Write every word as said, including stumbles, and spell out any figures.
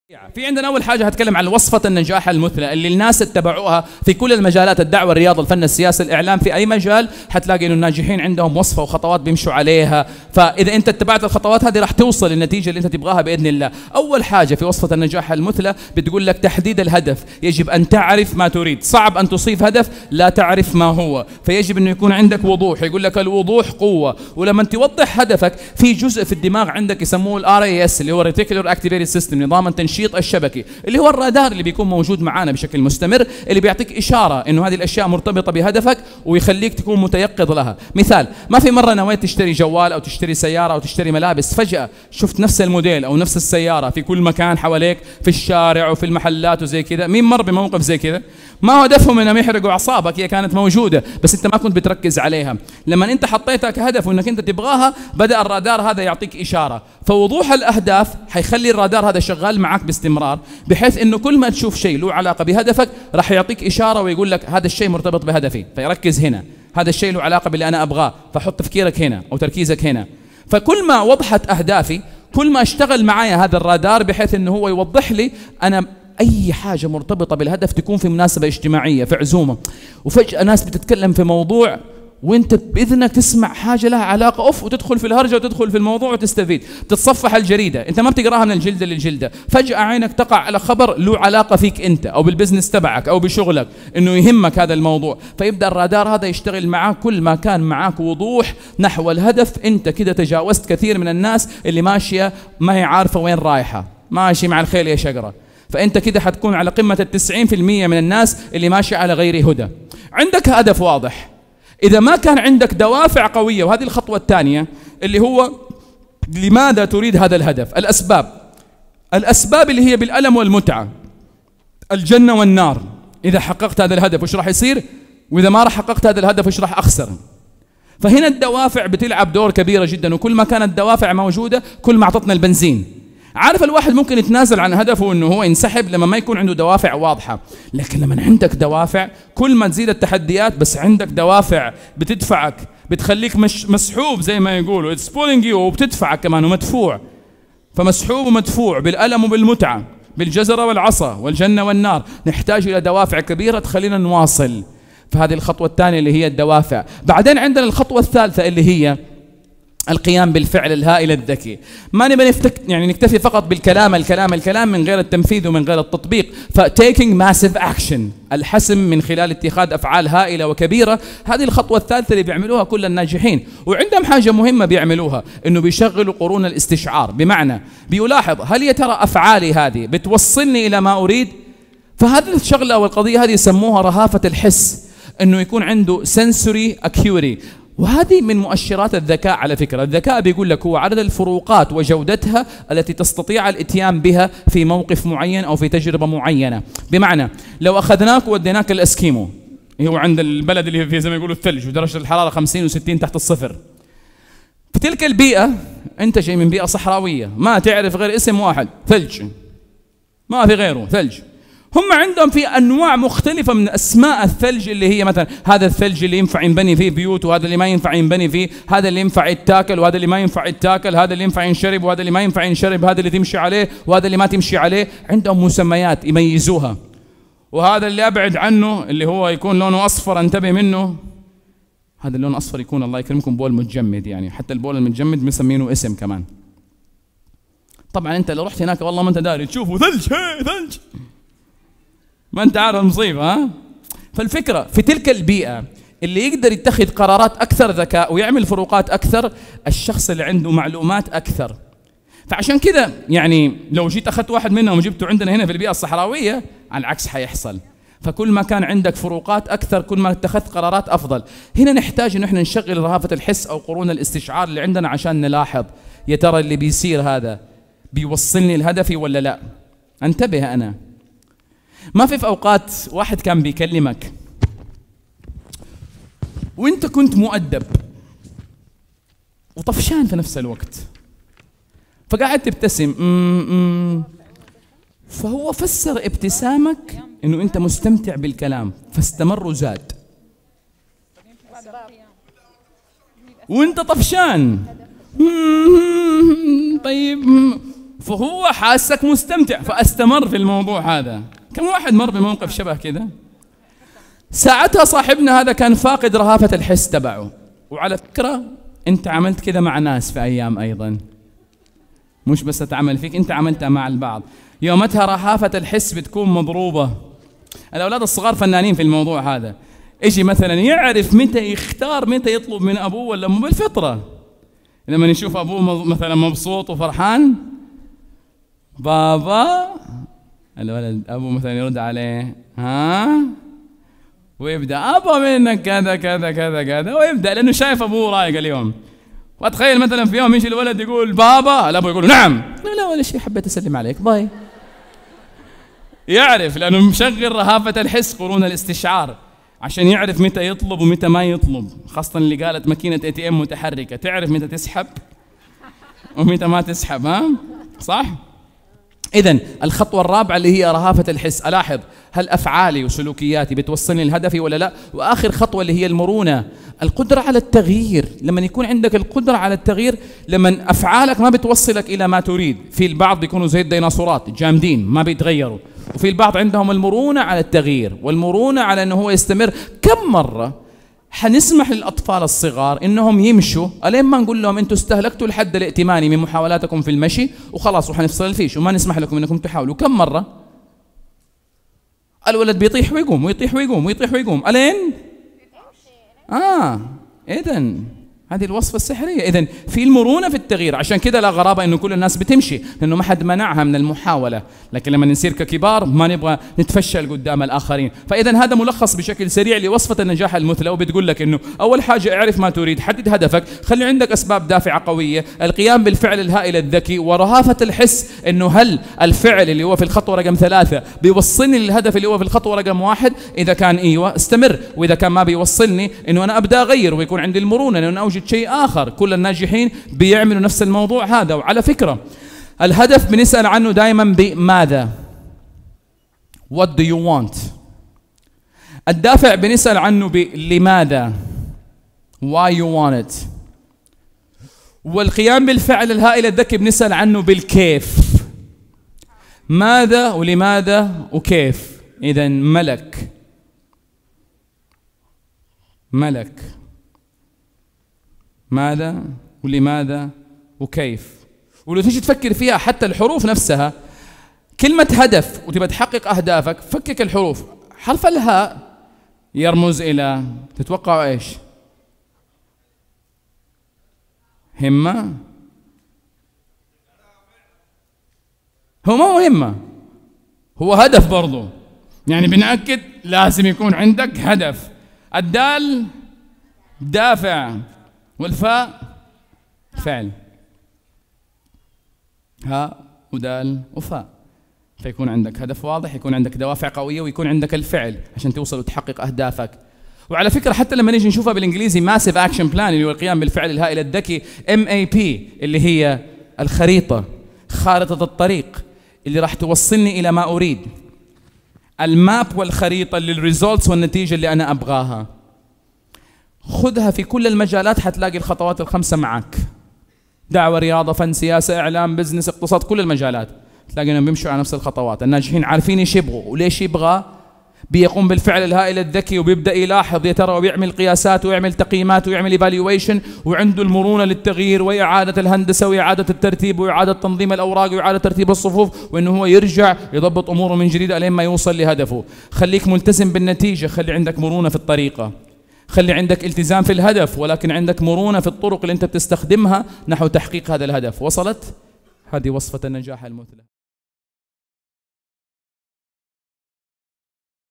في عندنا أول حاجة هتكلم عن وصفة النجاح المثلى اللي الناس اتبعوها في كل المجالات، الدعوة، الرياضة، الفن، السياسة، الإعلام، في أي مجال حتلاقي إنه الناجحين عندهم وصفة وخطوات بيمشوا عليها، فإذا أنت اتبعت الخطوات هذه راح توصل للنتيجة اللي أنت تبغاها بإذن الله. أول حاجة في وصفة النجاح المثلى بتقول لك تحديد الهدف، يجب أن تعرف ما تريد، صعب أن تصيب هدف لا تعرف ما هو، فيجب أنه يكون عندك وضوح، يقول لك الوضوح قوة، ولما توضح هدفك في جزء في الدماغ عندك يسموه الار اي اس اللي هو ريتيكولار اكتيفيتي سيستم، نظام التنشيط الشبكي، اللي هو الرادار اللي بيكون موجود معانا بشكل مستمر، اللي بيعطيك إشارة إنه هذه الأشياء مرتبطة بهدفك ويخليك تكون متيقظ لها. مثال، ما في مرة نويت تشتري جوال أو تشتري سيارة أو تشتري ملابس، فجأة شفت نفس الموديل أو نفس السيارة في كل مكان حواليك، في الشارع وفي المحلات وزي كذا، مين مر بموقف زي كذا؟ ما هو هدفهم إنهم يحرقوا أعصابك، هي كانت موجودة بس أنت ما كنت بتركز عليها. لما أنت حطيتها كهدف وإنك أنت تبغاها، بدأ الرادار هذا يعطيك إشارة، فوضوح الأهداف حيخلي الرادار هذا شغال معك باستمرار، بحيث إنه كل ما تشوف شيء له علاقة بهدفك راح يعطيك إشارة ويقول لك هذا الشيء مرتبط بهدفي، فيركز هنا، هذا الشيء له علاقة باللي أنا أبغاه، فحط تفكيرك هنا أو تركيزك هنا. فكل ما وضحت أهدافي كل ما اشتغل معايا هذا الرادار، بحيث إنه هو يوضح لي أنا أي حاجة مرتبطة بالهدف تكون في مناسبة اجتماعية، في عزومة، وفجأة ناس بتتكلم في موضوع وانت باذنك تسمع حاجه لها علاقه اوف وتدخل في الهرجه وتدخل في الموضوع وتستفيد، تتصفح الجريده، انت ما بتقراها من الجلده للجلده، فجاه عينك تقع على خبر له علاقه فيك انت او بالبزنس تبعك او بشغلك، انه يهمك هذا الموضوع، فيبدا الرادار هذا يشتغل معاك. كل ما كان معاك وضوح نحو الهدف، انت كده تجاوزت كثير من الناس اللي ماشيه ما هي عارفه وين رايحه، ماشي مع الخيل يا شجره، فانت كده حتكون على قمه التسعين في المية من الناس اللي ماشيه على غير هدى. عندك هدف واضح. إذا ما كان عندك دوافع قوية، وهذه الخطوة الثانية اللي هو لماذا تريد هذا الهدف؟ الأسباب. الأسباب اللي هي بالألم والمتعة، الجنة والنار. إذا حققت هذا الهدف وش راح يصير؟ وإذا ما راح حققت هذا الهدف وش راح أخسر؟ فهنا الدوافع بتلعب دور كبيرة جدا، وكل ما كانت الدوافع موجودة كل ما أعطتنا البنزين. عارف الواحد ممكن يتنازل عن هدفه انه هو ينسحب لما ما يكون عنده دوافع واضحة، لكن لما عندك دوافع كل ما تزيد التحديات بس عندك دوافع بتدفعك، بتخليك مش مسحوب زي ما يقولوا it's pulling you، وبتدفعك كمان ومدفوع. فمسحوب ومدفوع بالألم وبالمتعة، بالجزرة والعصا والجنة والنار، نحتاج إلى دوافع كبيرة تخلينا نواصل. فهذه الخطوة الثانية اللي هي الدوافع. بعدين عندنا الخطوة الثالثة اللي هي القيام بالفعل الهائل الذكي. ما نبي نفتك يعني نكتفي فقط بالكلام الكلام الكلام من غير التنفيذ ومن غير التطبيق. فتيكينج ماسيف اكشن، الحسم من خلال اتخاذ افعال هائله وكبيره. هذه الخطوه الثالثه اللي بيعملوها كل الناجحين، وعندهم حاجه مهمه بيعملوها، انه بيشغلوا قرون الاستشعار، بمعنى بيلاحظ هل يا ترى افعالي هذه بتوصلني الى ما اريد؟ فهذه الشغله والقضيه هذه يسموها رهافه الحس، انه يكون عنده سنسوري اكيوري، وهذه من مؤشرات الذكاء. على فكرة الذكاء بيقول لك هو عدد الفروقات وجودتها التي تستطيع الاتيان بها في موقف معين أو في تجربة معينة. بمعنى لو أخذناك ووديناك الأسكيمو، هو عند البلد اللي فيه زي ما يقولوا الثلج ودرجة الحرارة خمسين وستين تحت الصفر، في تلك البيئة أنت جاي من بيئة صحراوية ما تعرف غير اسم واحد، ثلج، ما في غيره، ثلج. هم عندهم في أنواع مختلفة من أسماء الثلج، اللي هي مثلا هذا الثلج اللي ينفع ينبني فيه بيوت، وهذا اللي ما ينفع ينبني فيه، هذا اللي ينفع يتاكل وهذا اللي ما ينفع يتاكل، هذا اللي ينفع ينشرب وهذا اللي ما ينفع ينشرب، هذا اللي تمشي عليه وهذا اللي ما تمشي عليه. عندهم مسميات يميزوها. وهذا اللي أبعد عنه اللي هو يكون لونه أصفر انتبه منه، هذا اللون أصفر يكون الله يكرمكم بول متجمد، يعني حتى البول المتجمد مسمينه اسم كمان. طبعا أنت لو رحت هناك والله ما أنت داري تشوفه ثلج، هي ثلج، ما انت عارف المصيبه. ها فالفكره في تلك البيئه اللي يقدر يتخذ قرارات اكثر ذكاء ويعمل فروقات اكثر، الشخص اللي عنده معلومات اكثر. فعشان كده يعني لو جيت اخذت واحد منهم وجبته عندنا هنا في البيئه الصحراويه، على العكس حيحصل. فكل ما كان عندك فروقات اكثر كل ما اتخذت قرارات افضل. هنا نحتاج ان احنا نشغل رهافه الحس او قرون الاستشعار اللي عندنا عشان نلاحظ يا ترى اللي بيصير هذا بيوصلني لهدفي ولا لا. انتبه، انا ما في في أوقات واحد كان بيكلمك وانت كنت مؤدب وطفشان في نفس الوقت، فقاعد تبتسم، م -م فهو فسر ابتسامك انه انت مستمتع بالكلام فاستمر وزاد، وانت طفشان طيب فهو حاسك مستمتع فاستمر في الموضوع هذا. كم واحد مر بموقف شبه كده؟ ساعتها صاحبنا هذا كان فاقد رهافة الحس تبعه. وعلى فكرة انت عملت كده مع ناس في ايام ايضا، مش بس تتعمل فيك، انت عملتها مع البعض. يومتها رهافة الحس بتكون مضروبة. الاولاد الصغار فنانين في الموضوع هذا. اجي مثلا يعرف متى يختار متى يطلب من ابوه ولا امه بالفطرة. لما يشوف ابوه مثلا مبسوط وفرحان، بابا، الولد ابوه مثلا يرد عليه ها، ويبدا ابا منك كذا كذا كذا كذا، ويبدا لانه شايف ابوه رايق اليوم. واتخيل مثلا في يوم يجي الولد يقول بابا، الابو يقول نعم، لا لا ولا شيء، حبيت اسلم عليك، باي. يعرف لانه مشغل رهافة الحس، قرون الاستشعار، عشان يعرف متى يطلب ومتى ما يطلب. خاصة اللي قالت ماكينة اي تي ام متحركة، تعرف متى تسحب ومتى ما تسحب، ها؟ صح؟ إذن الخطوة الرابعة اللي هي رهافة الحس، ألاحظ هل أفعالي وسلوكياتي بتوصلني لهدفي ولا لا؟ وآخر خطوة اللي هي المرونة، القدرة على التغيير. لما يكون عندك القدرة على التغيير، لما أفعالك ما بتوصلك إلى ما تريد. في البعض بيكونوا زي الديناصورات جامدين ما بيتغيروا، وفي البعض عندهم المرونة على التغيير والمرونة على أنه هو يستمر. كم مرة حنسمح للأطفال الصغار إنهم يمشوا ألين ما نقول لهم أنتم استهلكتوا الحد الائتماني من محاولاتكم في المشي وخلاص وحنفصل الفيش وما نسمح لكم إنكم تحاولوا؟ كم مرة الولد بيطيح ويقوم ويطيح ويقوم ويطيح ويقوم ألين آه إذن هذه الوصفة السحرية. إذن في المرونة في التغيير. عشان كده لا غرابة إنه كل الناس بتمشي، لأنه ما حد منعها من المحاولة. لكن لما نصير ككبار ما نبغى نتفشل قدام الآخرين. فإذا هذا ملخص بشكل سريع لوصفة النجاح المثلى، وبتقول لك إنه أول حاجة اعرف ما تريد، حدد هدفك، خلي عندك أسباب دافعة قوية، القيام بالفعل الهائل الذكي، ورهافة الحس إنه هل الفعل اللي هو في الخطوة رقم ثلاثة بيوصلني للهدف اللي هو في الخطوة رقم واحد؟ إذا كان إيوه استمر، وإذا كان ما بيوصلني إنه أنا أبدأ أغير ويكون عندي المرونة إنه أوجد شيء آخر. كل الناجحين بيعملوا نفس الموضوع هذا. وعلى فكرة الهدف بنسأل عنه دائما بماذا؟ What do you want؟ الدافع بنسأل عنه بلماذا؟ Why you want it؟ والقيام بالفعل الهائل الذكي بنسأل عنه بالكيف. ماذا ولماذا وكيف. إذن ملك ملك ماذا ولماذا وكيف. ولو تيجي تفكر فيها حتى الحروف نفسها، كلمة هدف وتبى تحقق أهدافك، فكك الحروف. حرف الهاء يرمز إلى، تتوقع إيش؟ همة؟ هو ما هو همة، هو هدف برضو. يعني بنأكد لازم يكون عندك هدف. الدال دافع، والفاء فعل، هاء ودال وفاء. فيكون عندك هدف واضح، يكون عندك دوافع قوية، ويكون عندك الفعل عشان توصل وتحقق أهدافك. وعلى فكرة حتى لما نيجي نشوفها بالإنجليزي Massive Action Plan اللي هو القيام بالفعل الهائل الذكي، إم إيه بي اللي هي الخريطة، خارطة الطريق اللي راح توصلني إلى ما أريد، الماب والخريطة للريزولتس والنتيجة اللي أنا أبغاها. خذها في كل المجالات، حتلاقي الخطوات الخمسة معك. دعوة، رياضة، فن، سياسة، إعلام، بزنس، اقتصاد، كل المجالات تلاقي انهم بيمشوا على نفس الخطوات. الناجحين عارفين ايش يبغوا وليش يبغى، بيقوم بالفعل الهائل الذكي وبيبدا يلاحظ يا ترى، وبيعمل قياسات ويعمل تقييمات ويعمل ايفالويشن، وعنده المرونه للتغيير واعاده الهندسه واعاده الترتيب واعاده تنظيم الاوراق واعاده ترتيب الصفوف، وانه هو يرجع يضبط اموره من جديد لين ما يوصل لهدفه. خليك ملتزم بالنتيجه، خلي عندك مرونه في الطريقه، خلي عندك التزام في الهدف، ولكن عندك مرونه في الطرق اللي انت بتستخدمها نحو تحقيق هذا الهدف. وصلت؟ هذه وصفه النجاح المثلى.